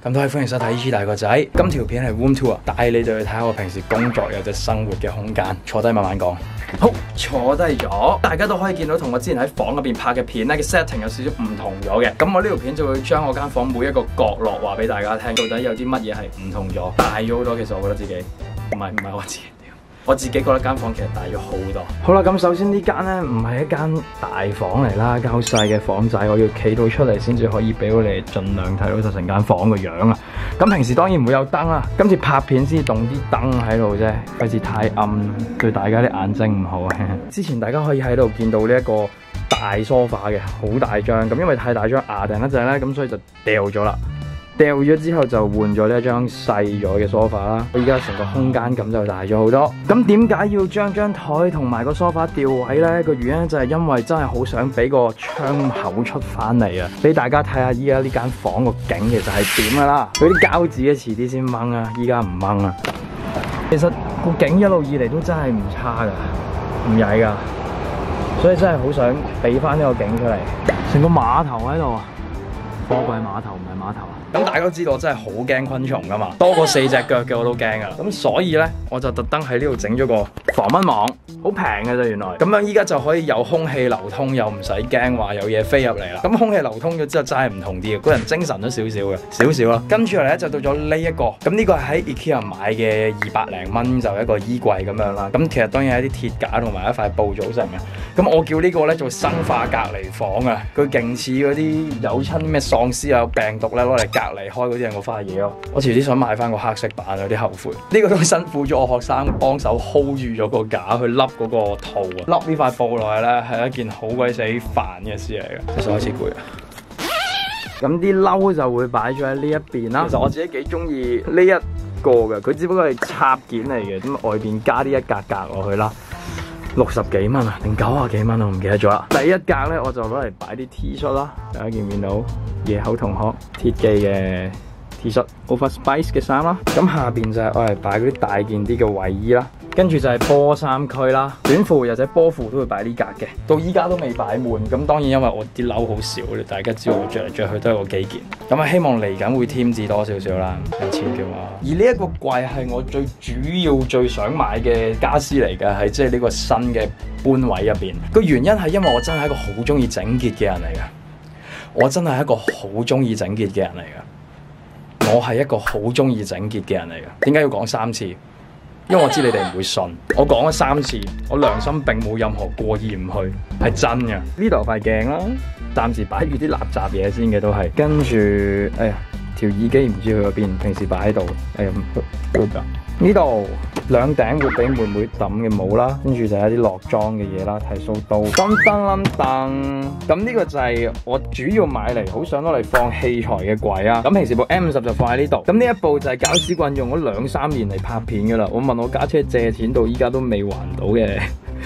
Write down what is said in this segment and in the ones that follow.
咁都係歡迎收睇 E 大個仔。今條片係 room tour，帶你哋去睇下我平時工作有隻生活嘅空間。坐低慢慢講。好，坐低咗，大家都可以見到同我之前喺房入邊拍嘅片咧嘅 setting 有少少唔同咗嘅。咁我呢條片就會將我間房每一個角落話俾大家聽，到底有啲乜嘢係唔同咗，大咗好多。其實我覺得自己唔係我自己。我自己覺得間房其實大咗好多。好啦，咁首先呢間咧唔係一間大房嚟啦，較細嘅房仔，我要企到出嚟先至可以俾我哋盡量睇到就成間房個樣啊。咁平時當然唔會有燈啦，今次拍片先動啲燈喺度啫，費事太暗，對大家啲眼睛唔好啊。之前大家可以喺度見到呢一個大梳化嘅，好大張，咁因為太大張壓定一陣咧，咁所以就掉咗啦。掉咗之後就換咗呢一張細咗嘅梳化啦，我而家成個空間感就大咗好多。咁點解要將張台同埋個梳化調位呢？個原因就係因為真係好想俾個窗口出翻嚟啊，俾大家睇下依家呢間房個景其實係點噶啦。佢啲膠紙嘅遲啲先掹啊，依家唔掹啊。其實個景一路以嚟都真係唔差噶，唔曳噶，所以真係好想俾翻呢個景出嚟。成個碼頭喺度啊！貨櫃碼頭唔係碼頭啊！咁大家都知道我真係好驚昆蟲噶嘛，多過4隻腳嘅我都驚噶啦。咁所以咧，我就特登喺呢度整咗個防蚊網，好平嘅啫原來。咁樣依家就可以有空氣流通，又唔使驚話有嘢飛入嚟啦。咁空氣流通咗之後真係唔同啲嘅，個人精神咗少少啦。跟住嚟咧就到咗呢一個，咁呢個係喺 IKEA 買嘅200零蚊就一個衣櫃咁樣啦。咁其實當然係一啲鐵架同埋一塊布組成嘅。咁我叫呢個咧做生化隔離房啊，佢勁似嗰啲有親咩喪屍啊病毒咧攞嚟隔離開嗰啲咁嘅花嘢咯。我遲啲想買翻個黑色版，有啲後悔。呢個都辛苦咗我學生幫手 hold 住咗個架去笠嗰個套啊，笠呢塊布落去咧係一件好鬼死煩嘅事嚟嘅，其實開始攰啊。咁啲褸就會擺咗喺呢一邊啦。其實我自己幾中意呢一個嘅，佢只不過係插件嚟嘅，咁外邊加啲一格格落去啦。60幾蚊啊，定90幾蚊我唔記得咗啦。第一格咧，我就攞嚟擺啲 T 恤啦，大家見唔見到？野口同學鐵記嘅 T 恤 ，Overspice 嘅衫啦。咁下邊就係我嚟擺嗰啲大件啲嘅衛衣啦。跟住就係波衫區啦，短褲或者波褲都會擺呢格嘅。到依家都未擺滿，咁當然因為我啲褸好少，大家知道我着嚟着去都係嗰幾件。咁啊，希望嚟緊會添置多少少啦，有錢嘅話。而呢一個櫃係我最主要最想買嘅家私嚟嘅，係即係呢個新嘅搬位入邊。個原因係因為我真係一個好中意整潔嘅人嚟嘅，我真係一個好中意整潔嘅人嚟嘅，我係一個好中意整潔嘅人嚟嘅。點解要講3次？因為我知你哋唔會信，我講咗3次，我良心並冇任何過意唔去，係真嘅。呢度有塊鏡啦，暫時擺住啲垃圾嘢先嘅都係。跟住，哎呀，條耳機唔知去咗邊，平時擺喺度，哎呀，呢度2頂會俾妹妹抌嘅帽啦，跟住就係一啲落妝嘅嘢啦，剃鬚刀、燈。咁呢個就係我主要買嚟好想攞嚟放器材嘅櫃啊。咁平時部 M50就放喺呢度。咁呢一部就係膠屎棍用咗2、3年嚟拍片噶啦。我問我家姐借錢到依家都未還到嘅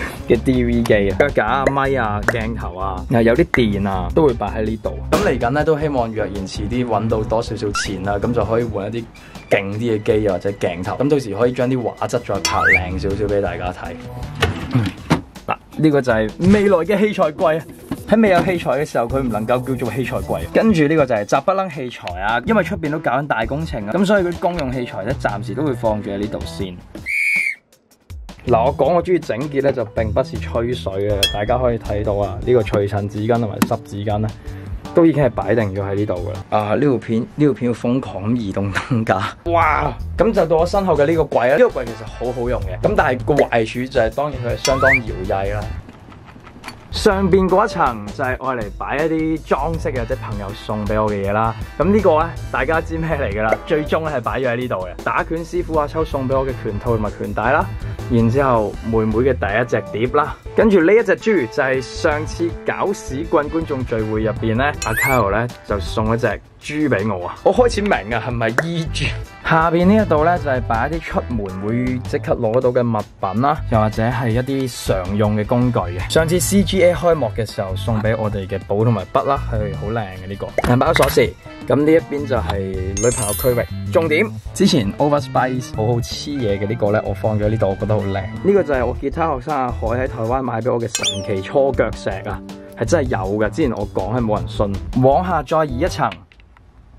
DV 機啊，腳架、咪啊、鏡頭啊，有啲電啊，都會擺喺呢度。咁嚟緊咧都希望若然遲啲揾到多少少錢啦，咁就可以換一啲勁啲嘅機或者鏡頭。咁到時可以將啲畫質再拍靚少少俾大家睇。嗱，呢個就係未來嘅器材櫃啊！喺未有器材嘅時候，佢唔能夠叫做器材櫃。跟住呢個就係雜不楞器材啊，因為出邊都搞緊大工程啊，咁所以佢公用器材咧暫時都會放住喺呢度先。嗱，我講我中意整潔咧，就並不是吹水嘅，大家可以睇到啊，呢個除塵紙巾同埋濕紙巾咧，都已經係擺定咗喺呢度噶啦。啊，呢條片要瘋狂咁移動燈架，哇！咁就到我身後嘅呢個櫃啦。呢個櫃其實好好用嘅，咁但係個壞處就係當然佢係相當搖曳啦。上邊嗰一層就係愛嚟擺一啲裝飾嘅，即係朋友送俾我嘅嘢啦。咁呢個咧，大家知咩嚟噶啦？最終咧係擺咗喺呢度嘅。打拳師傅阿秋送俾我嘅拳套同埋拳帶啦。然之後妹妹嘅第一隻碟啦。跟住呢一隻豬就係上次搞屎棍觀眾聚會入邊咧，阿 Kyle 咧就送一隻豬俾我啊！我開始明啊，係咪衣豬？下邊呢一度咧就係擺一啲出門會即刻攞到嘅物品啦，又或者係一啲常用嘅工具嘅。上次 CGA 開幕嘅時候送俾我哋嘅簿同埋筆啦，係好靚嘅呢個。銀包鎖匙，咁呢一邊就係女朋友區域。重點，之前 Overspice 好黐嘢嘅呢個咧，我放咗喺呢度，我覺得好靚。呢個就係我吉他學生阿海喺台灣買俾我嘅神奇搓腳石啊，係真係有嘅。之前我講係冇人信。往下再移一層。哇！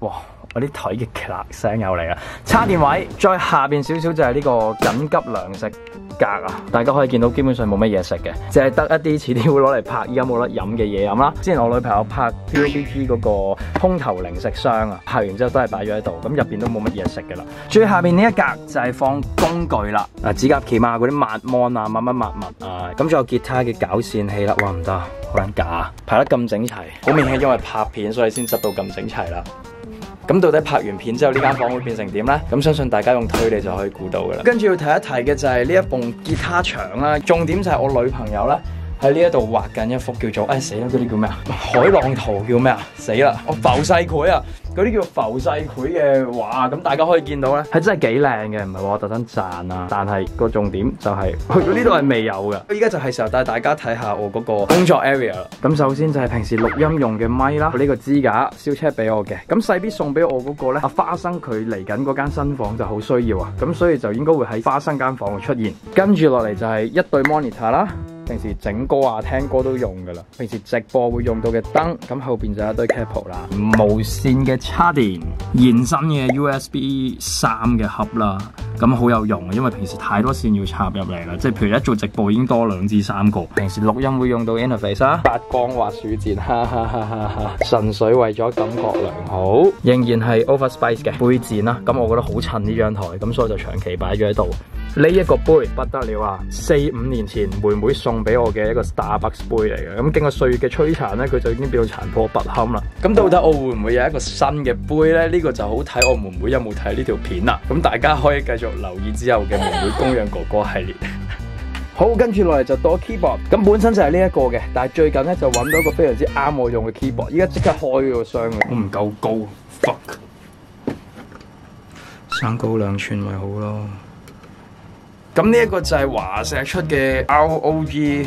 我啲台嘅咔聲又嚟啦。叉電位，再下邊少少就係呢個緊急糧食格啊！大家可以見到基本上冇乜嘢食嘅，淨係得一啲遲啲會攞嚟拍依家冇得飲嘅嘢飲啦。之前我女朋友拍 PUBG 嗰個空投零食箱啊，拍完之後都係擺咗喺度，咁入邊都冇乜嘢食嘅啦。最下邊呢一格就係放工具啦，指甲鉗啊，嗰啲抹芒啊，乜啊，咁仲有吉他嘅搞線器啦。哇，唔得，好撚假，排得咁整齊，好明顯因為拍片所以先執到咁整齊啦。咁到底拍完片之後呢間房會變成點呢？咁相信大家用推理就可以估到噶啦。跟住要提一提嘅就係呢一埲吉他牆啦，重點就係我女朋友啦喺呢一度畫緊一幅叫做死啦，嗰啲叫咩啊？海浪圖叫咩啊？死啦！我浮世繪啊！嗰啲叫浮世繪嘅畫，咁大家可以見到咧，係真係幾靚嘅，唔係話我特登讚啊。但係個重點就係去到呢度係未有嘅。依家就係時候帶大家睇下我嗰個工作 area 啦。咁首先就係平時錄音用嘅咪啦，呢個支架燒車俾我嘅。咁細 B 送俾我嗰個咧，花生佢嚟緊嗰間新房就好需要啊，咁所以就應該會喺花生間房度出現。跟住落嚟就係一對 monitor 啦。平時整歌啊、聽歌都用噶啦。平時直播會用到嘅燈，咁後邊就有一堆 cable 啦。無線嘅插電，延伸嘅 USB 3嘅盒啦，咁好有用啊，因為平時太多線要插入嚟啦。即係譬如一做直播已經多2至3個。平時錄音會用到 interface 啦，發光滑鼠鍵，哈哈哈哈，純粹為咗感覺良好。仍然係 Overspice 嘅杯墊啦，咁我覺得好襯呢張台，咁所以就長期擺咗喺度。呢一個杯不得了啊！4、5年前妹妹送俾我嘅一個 Starbucks 杯嚟嘅，咁經過歲月嘅摧殘咧，佢就已經變到殘破不堪啦。咁到底我會唔會有一個新嘅杯咧？呢個就好睇我妹妹有冇睇呢條片啦。咁大家可以繼續留意之後嘅妹妹供養哥哥系列。好，跟住落嚟就到 keyboard， 咁本身就係呢一個嘅，但係最近咧就揾到一個非常之啱我用嘅 keyboard， 依家即刻開個箱嘅，我唔夠高 ，fuck， 生高2寸咪好咯。咁呢一個就係華碩出嘅 ROG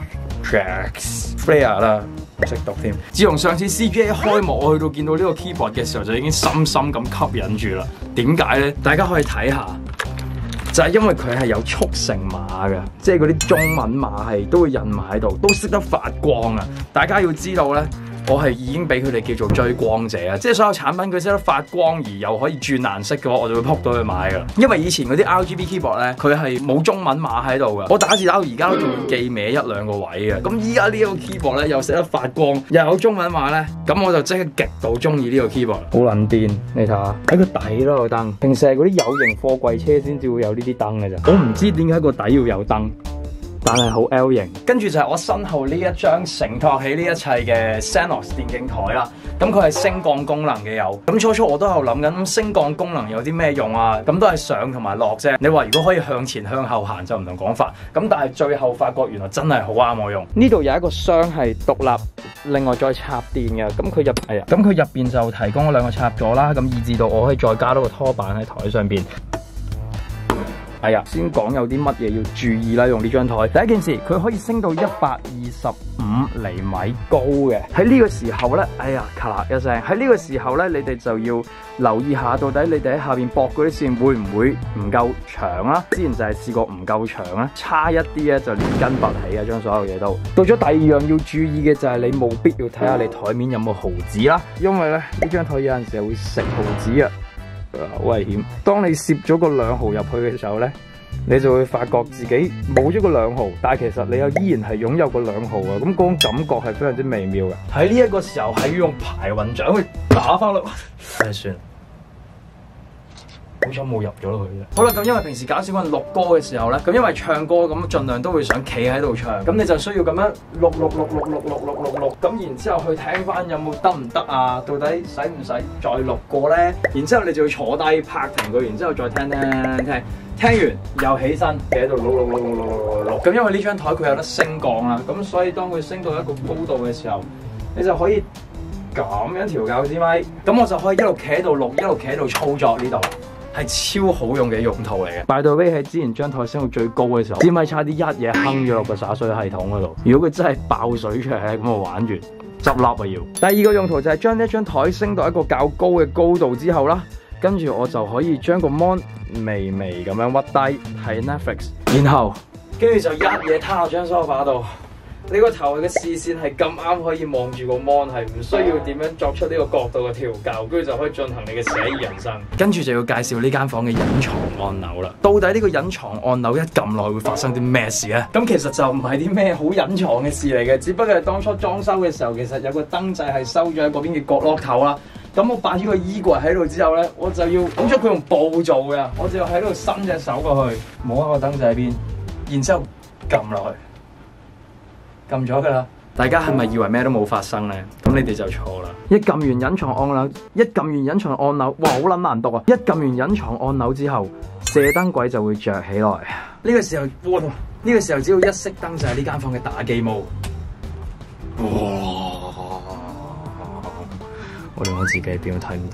Flare 啦，唔識讀添。自從上次 CGA 開幕，我去到見到呢個 keyboard 嘅時候，就已經深深咁吸引住啦。點解咧？大家可以睇下，就係因為佢係有速成碼嘅，即係嗰啲中文碼係都會印埋喺度，都識得發光啊！大家要知道咧。我係已經俾佢哋叫做追光者啊！即係所有產品佢識得發光而又可以轉顏色嘅話，我就會撲到去買噶啦。因為以前嗰啲 RGB keyboard 咧，佢係冇中文碼喺度噶。我打字打到而家都仲要記歪1、2個位嘅。咁依家呢一個 keyboard 咧又識得發光，又有中文碼咧，咁我就即刻極度中意呢個 keyboard。好撚癲，你睇下喺個底咯個燈。平時係嗰啲有型貨櫃車先至會有呢啲燈嘅咋。我唔知點解個底要有燈。但係好 L 型，跟住就係我身後呢一張承托起呢一切嘅 Xenos 電競台啦。咁佢係升降功能嘅有。咁初我都喺度諗緊升降功能有啲咩用啊？咁都係上同埋落啫。你話如果可以向前向後行就唔同講法。咁但係最後發覺原來真係好啱我用。呢度有一個箱係獨立，另外再插電嘅。咁佢入邊就提供咗2個插座啦。咁以至到我可以再加多個拖板喺台上邊。先講有啲乜嘢要注意啦，用呢張台。第一件事，佢可以升到125厘米高嘅。喺呢個時候咧，咔啦一聲。喺呢個時候咧，你哋就要留意下，到底你哋喺下邊駁嗰啲線會唔會唔夠長啦？之前就係試過唔夠長啦，差一啲咧就連根拔起啊！將所有嘢都。到咗第2樣要注意嘅就係你冇必要睇下你台面有冇毫子啦，因為咧呢張台有陣時會食毫子啊。好危險！當你攝咗個2毫入去嘅時候咧，你就會發覺自己冇咗個2毫，但係其實你又依然係擁有個2毫啊！咁嗰種感覺係非常之微妙嘅。喺呢一個時候係要用排雲掌去打翻落，算。好彩冇入咗落去啫。好啦，咁因為平時搞小朋友錄歌嘅時候咧，咁因為唱歌咁盡量都會想企喺度唱，咁你就需要咁樣錄，咁然之後去聽翻有冇得唔得啊？到底使唔使再錄過咧？然之後你就要坐低拍停佢，然之後再聽，聽完又起身企喺度錄。咁因為呢張台佢有得升降啦，咁所以當佢升到一個高度嘅時候，你就可以咁樣調校支咪，咁我就可以一路企喺度錄，一路企喺度操作呢度。係超好用嘅用途嚟嘅。By the way，喺之前張台升到最高嘅時候，支咪差啲一嘢哼咗落個灑水系統嗰度。如果佢真係爆水出嚟咧，咁我玩完執笠啊要。第2個用途就係將呢張台升到一個較高嘅高度之後啦，跟住我就可以將個 mon 微微咁樣屈低睇 Netflix，然後跟住就一嘢攤落張梳化度， 你個頭嘅視線係咁啱可以望住個 mon， 係唔需要點樣作出呢個角度嘅調校，跟住就可以進行你嘅寫意人生。跟住就要介紹呢間房嘅隱藏按鈕啦。到底呢個隱藏按鈕一撳落去會發生啲咩事咧？咁其實就唔係啲咩好隱藏嘅事嚟嘅，只不過係當初裝修嘅時候，其實有個燈掣係收咗喺嗰邊嘅角落頭啦。咁我擺咗個衣櫃喺度之後咧，我就要咁，佢用布做嘅，我就要喺度伸隻手過去摸下個燈掣喺邊，然之後撳落去，撳咗㗎啦。大家係咪以為咩都冇發生咧？咁你哋就錯啦！一撳完隱藏按鈕，哇，好撚難讀啊！一撳完隱藏按鈕之後，射燈軌就會着起來。呢個時候，哇！呢個時候只要一熄燈就係呢間房嘅打機模。哇！我連我自己邊都睇唔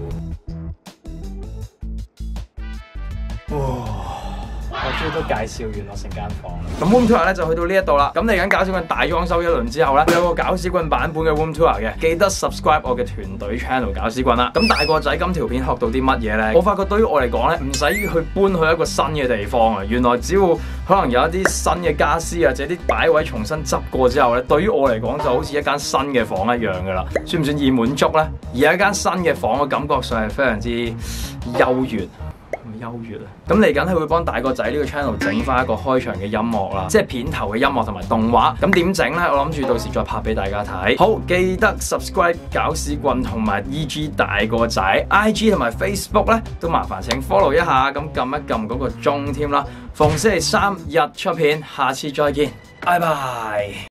到。哇！我終於都介紹完我成間房啦。咁 Room Tour 咧就去到呢一度啦。咁嚟緊搞屎棍大裝修一輪之後咧，會有個搞屎棍版本嘅 Room Tour 嘅。記得 subscribe 我嘅團隊 channel 搞屎棍啦。咁大個仔今條片學到啲乜嘢咧？我發覺對於我嚟講咧，唔使去搬去一個新嘅地方啊。原來只要可能有一啲新嘅家私或者啲擺位重新執過之後咧，對於我嚟講就好似一間新嘅房一樣噶啦。算唔算易滿足咧？而一間新嘅房嘅感覺上係非常之優越。優越啊！咁嚟緊係會幫大個仔呢個 channel 整翻一個開場嘅音樂啦，即係片頭嘅音樂同埋動畫。咁點整呢？我諗住到時再拍俾大家睇。好，記得 subscribe 搞屎棍同埋 EG 大個仔 IG 同埋 Facebook 咧，都麻煩請 follow 一下，咁撳一撳嗰個鐘添啦。逢星期三日出片，下次再見，拜拜。